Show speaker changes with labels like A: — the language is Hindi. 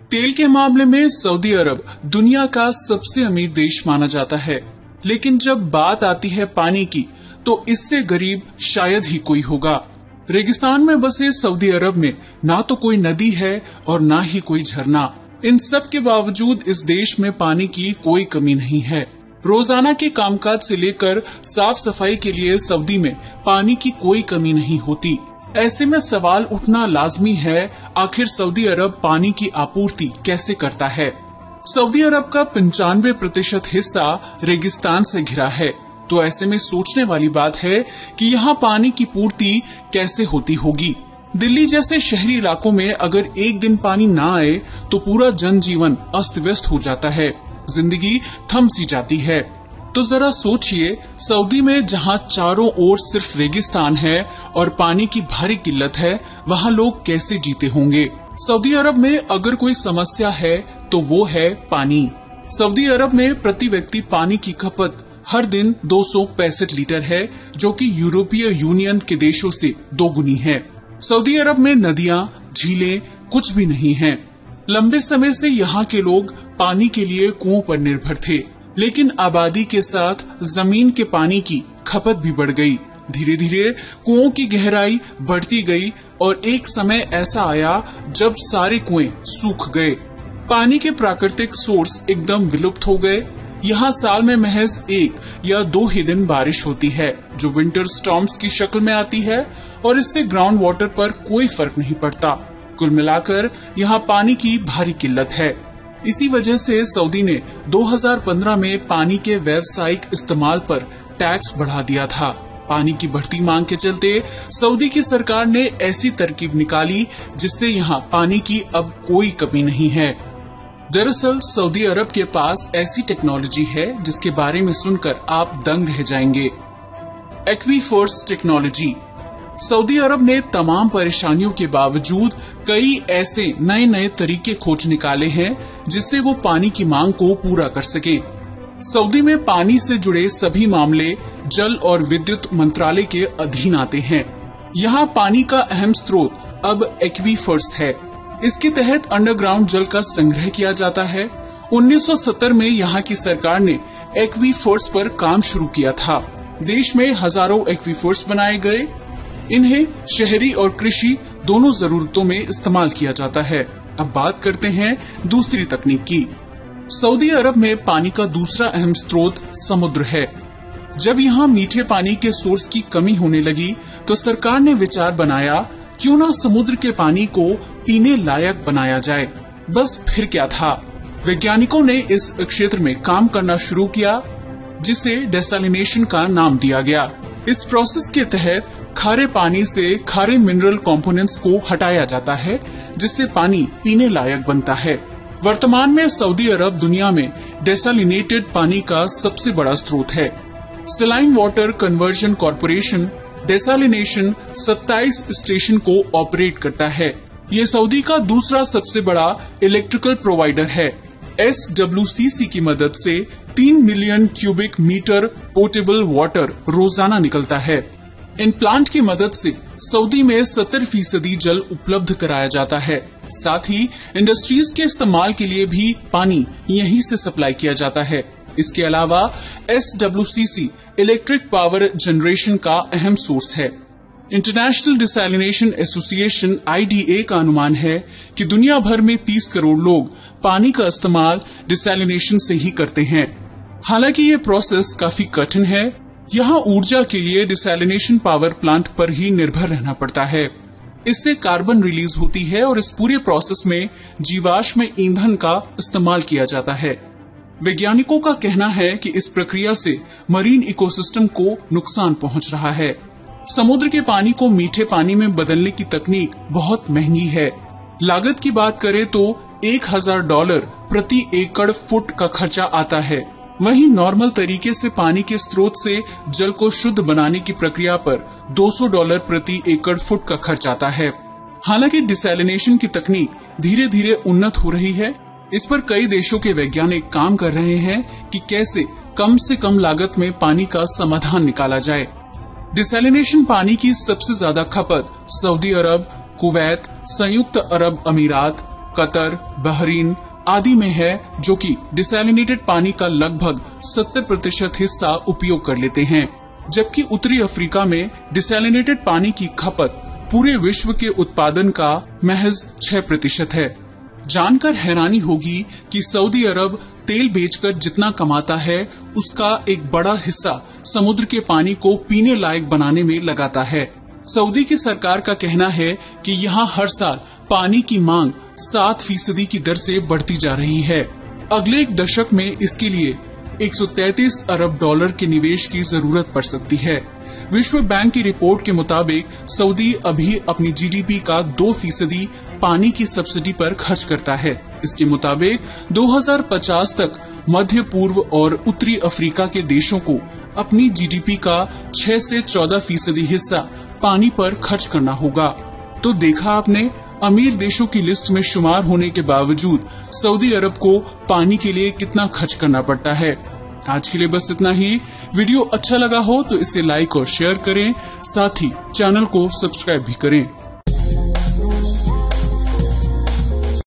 A: तेल के मामले में सऊदी अरब दुनिया का सबसे अमीर देश माना जाता है, लेकिन जब बात आती है पानी की तो इससे गरीब शायद ही कोई होगा। रेगिस्तान में बसे सऊदी अरब में ना तो कोई नदी है और ना ही कोई झरना। इन सब के बावजूद इस देश में पानी की कोई कमी नहीं है। रोजाना के कामकाज से लेकर साफ सफाई के लिए सऊदी में पानी की कोई कमी नहीं होती। ऐसे में सवाल उठना लाजमी है, आखिर सऊदी अरब पानी की आपूर्ति कैसे करता है। सऊदी अरब का 95% हिस्सा रेगिस्तान से घिरा है, तो ऐसे में सोचने वाली बात है कि यहाँ पानी की पूर्ति कैसे होती होगी। दिल्ली जैसे शहरी इलाकों में अगर एक दिन पानी ना आए तो पूरा जनजीवन अस्त व्यस्त हो जाता है, जिंदगी थम सी जाती है। तो जरा सोचिए, सऊदी में जहाँ चारों ओर सिर्फ रेगिस्तान है और पानी की भारी किल्लत है, वहाँ लोग कैसे जीते होंगे। सऊदी अरब में अगर कोई समस्या है तो वो है पानी। सऊदी अरब में प्रति व्यक्ति पानी की खपत हर दिन 265 लीटर है, जो कि यूरोपीय यूनियन के देशों से दोगुनी है। सऊदी अरब में नदियाँ, झीलें कुछ भी नहीं हैं। लंबे समय से यहाँ के लोग पानी के लिए कुओं पर निर्भर थे, लेकिन आबादी के साथ जमीन के पानी की खपत भी बढ़ गई। धीरे धीरे कुओं की गहराई बढ़ती गई और एक समय ऐसा आया जब सारे कुएं सूख गए। पानी के प्राकृतिक सोर्स एकदम विलुप्त हो गए। यहाँ साल में महज 1 या 2 ही दिन बारिश होती है, जो विंटर स्टॉर्म्स की शक्ल में आती है, और इससे ग्राउंड वाटर पर कोई फर्क नहीं पड़ता। कुल मिलाकर यहाँ पानी की भारी किल्लत है। इसी वजह से सऊदी ने 2015 में पानी के व्यावसायिक इस्तेमाल पर टैक्स बढ़ा दिया था। पानी की बढ़ती मांग के चलते सऊदी की सरकार ने ऐसी तरकीब निकाली जिससे यहाँ पानी की अब कोई कमी नहीं है। दरअसल सऊदी अरब के पास ऐसी टेक्नोलॉजी है जिसके बारे में सुनकर आप दंग रह जाएंगे। Aquifers technology. सऊदी अरब ने तमाम परेशानियों के बावजूद कई ऐसे नए नए तरीके खोज निकाले हैं जिससे वो पानी की मांग को पूरा कर सके। सऊदी में पानी से जुड़े सभी मामले जल और विद्युत मंत्रालय के अधीन आते हैं। यहाँ पानी का अहम स्रोत अब एक्वीफर्स है। इसके तहत अंडरग्राउंड जल का संग्रह किया जाता है। 1970 में यहाँ की सरकार ने एक्वीफर्स पर काम शुरू किया था। देश में हजारों एक्वीफर्स बनाए गए। इन्हें शहरी और कृषि दोनों जरूरतों में इस्तेमाल किया जाता है। अब बात करते हैं दूसरी तकनीक की। सऊदी अरब में पानी का दूसरा अहम स्रोत समुद्र है। जब यहाँ मीठे पानी के सोर्स की कमी होने लगी तो सरकार ने विचार बनाया, क्यों ना समुद्र के पानी को पीने लायक बनाया जाए। बस फिर क्या था, वैज्ञानिकों ने इस क्षेत्र में काम करना शुरू किया, जिसे डेसैलिनेशन का नाम दिया गया। इस प्रोसेस के तहत खारे पानी से खारे मिनरल कंपोनेंट्स को हटाया जाता है, जिससे पानी पीने लायक बनता है। वर्तमान में सऊदी अरब दुनिया में डेसैलिनेटेड पानी का सबसे बड़ा स्रोत है। Saline water conversion corporation desalination 27 station को ऑपरेट करता है। ये सऊदी का दूसरा सबसे बड़ा इलेक्ट्रिकल प्रोवाइडर है। SWCC की मदद से 3 million cubic metre portable water रोजाना निकलता है। इन प्लांट की मदद से सऊदी में 70% जल उपलब्ध कराया जाता है। साथ ही इंडस्ट्रीज के इस्तेमाल के लिए भी पानी यहीं से सप्लाई किया जाता है। इसके अलावा SWCC इलेक्ट्रिक पावर जनरेशन का अहम सोर्स है। इंटरनेशनल डिसैलिनेशन एसोसिएशन IDA का अनुमान है कि दुनिया भर में 30 करोड़ लोग पानी का इस्तेमाल डिसैलिनेशन से ही करते हैं। हालांकि ये प्रोसेस काफी कठिन है। यहाँ ऊर्जा के लिए डिसैलिनेशन पावर प्लांट पर ही निर्भर रहना पड़ता है। इससे कार्बन रिलीज होती है और इस पूरे प्रोसेस में जीवाश्म ईंधन का इस्तेमाल किया जाता है। वैज्ञानिकों का कहना है कि इस प्रक्रिया से मरीन इकोसिस्टम को नुकसान पहुंच रहा है। समुद्र के पानी को मीठे पानी में बदलने की तकनीक बहुत महंगी है। लागत की बात करें तो $1000 प्रति एकड़ फुट का खर्चा आता है। वहीं नॉर्मल तरीके से पानी के स्रोत से जल को शुद्ध बनाने की प्रक्रिया पर $200 प्रति एकड़ फुट का खर्च आता है। हालांकि डिसैलिनेशन की तकनीक धीरे धीरे उन्नत हो रही है। इस पर कई देशों के वैज्ञानिक काम कर रहे हैं कि कैसे कम से कम लागत में पानी का समाधान निकाला जाए। डिसैलिनेशन पानी की सबसे ज्यादा खपत सऊदी अरब, कुवैत, संयुक्त अरब अमीरात, कतर, बहरीन आदि में है, जो कि डिसैलिनेटेड पानी का लगभग 70% हिस्सा उपयोग कर लेते हैं, जबकि उत्तरी अफ्रीका में डिसैलिनेटेड पानी की खपत पूरे विश्व के उत्पादन का महज 6% है। जानकर हैरानी होगी कि सऊदी अरब तेल बेचकर जितना कमाता है, उसका एक बड़ा हिस्सा समुद्र के पानी को पीने लायक बनाने में लगाता है। सऊदी की सरकार का कहना है कि यहाँ हर साल पानी की मांग 7% की दर से बढ़ती जा रही है। अगले एक दशक में इसके लिए 133 अरब डॉलर के निवेश की जरूरत पड़ सकती है। विश्व बैंक की रिपोर्ट के मुताबिक सऊदी अभी अपनी जीडीपी का 2% पानी की सब्सिडी पर खर्च करता है। इसके मुताबिक 2050 तक मध्य पूर्व और उत्तरी अफ्रीका के देशों को अपनी जीडीपी का 6 से 14% हिस्सा पानी पर खर्च करना होगा। तो देखा आपने, अमीर देशों की लिस्ट में शुमार होने के बावजूद सऊदी अरब को पानी के लिए कितना खर्च करना पड़ता है। आज के लिए बस इतना ही। वीडियो अच्छा लगा हो तो इसे लाइक और शेयर करें, साथ ही चैनल को सब्सक्राइब भी करें।